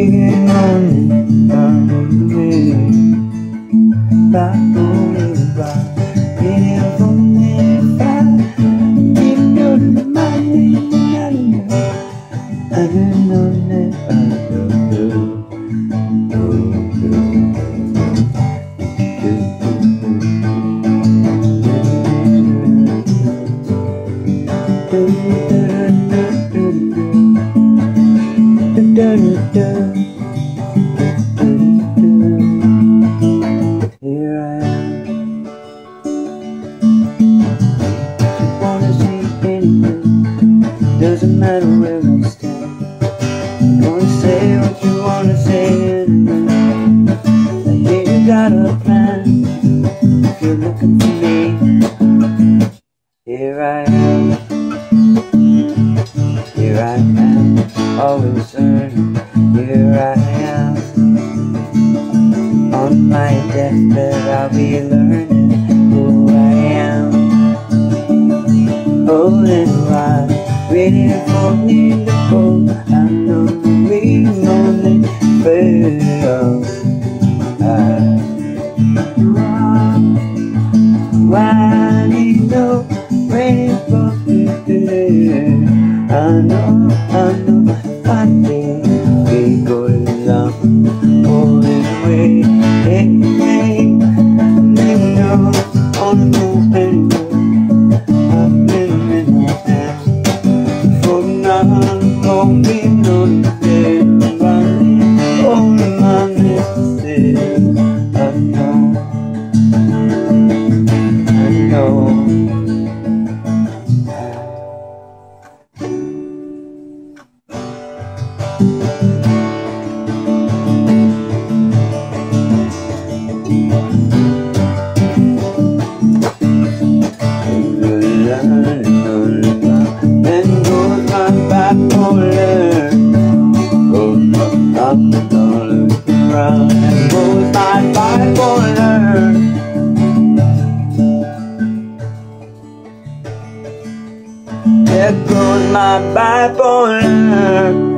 Waiting on me, back on me, waiting for me, you know the money, I don't know that I don't do. Here I am. You wanna see anything, doesn't matter where I stand. You wanna say what you wanna say, and I hear you got a plan. If you're looking for me, here I am. Here I am, always learning. Here I am. On my deathbed I'll be learning who I am. Holding wide, waiting for me to go. I know we only fail. Why do you know, waiting for me today? I know, I think we go along, holding away, hey, hey, they know, on the move anyway, I've been in my hand, for now, holding on the day, running, holding my messages, I know. And goes my bipolar, goes my bipolar around, and goes my bipolar. There goes my bipolar.